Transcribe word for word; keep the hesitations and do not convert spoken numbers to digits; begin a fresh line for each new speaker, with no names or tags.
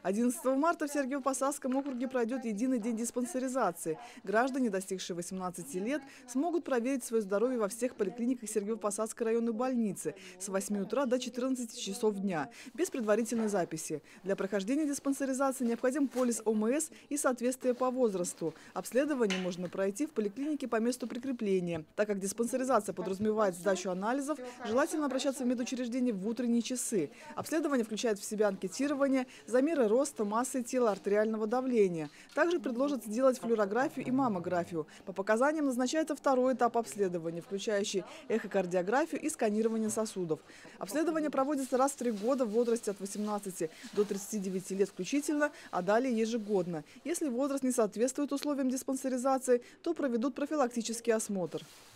одиннадцатого марта в Сергиево-Посадском округе пройдет единый день диспансеризации. Граждане, достигшие восемнадцати лет, смогут проверить свое здоровье во всех поликлиниках Сергиево-Посадской районной больницы с восьми утра до четырнадцати часов дня, без предварительной записи. Для прохождения диспансеризации необходим полис О М С и соответствие по возрасту. Обследование можно пройти в поликлинике по месту прикрепления. Так как диспансеризация подразумевает сдачу анализов, желательно обращаться в медучреждение в утренние часы. Обследование включает в себя анкетирование, замеры роста, массы тела, артериального давления. Также предложат сделать флюорографию и маммографию. По показаниям назначается второй этап обследования, включающий эхокардиографию и сканирование сосудов. Обследование проводится раз в три года в возрасте от восемнадцати до тридцати девяти лет включительно, а далее ежегодно. Если возраст не соответствует условиям диспансеризации, то проведут профилактический осмотр.